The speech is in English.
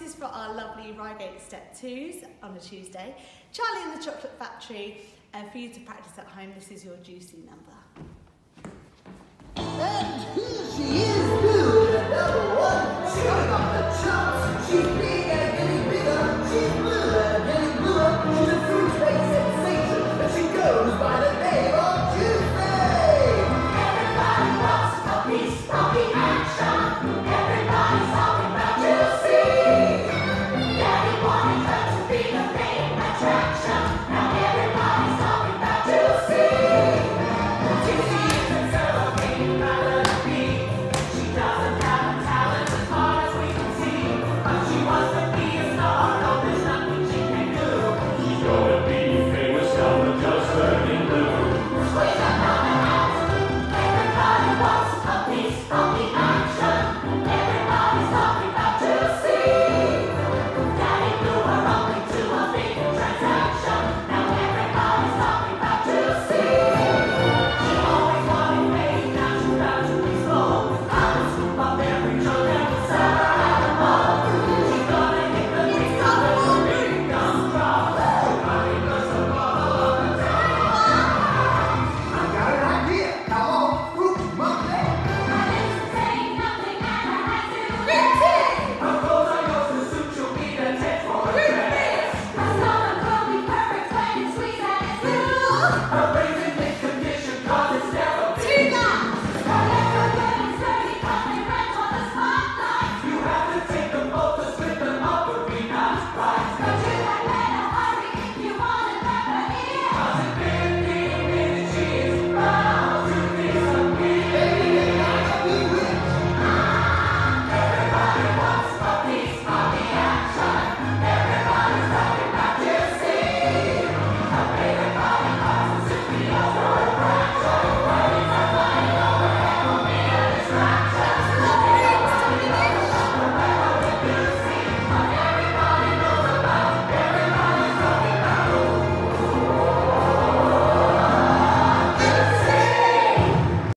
is for our lovely Reigate Step 2s on a Tuesday. Charlie and the Chocolate Factory, for you to practice at home. This is your juicy number. And here she is.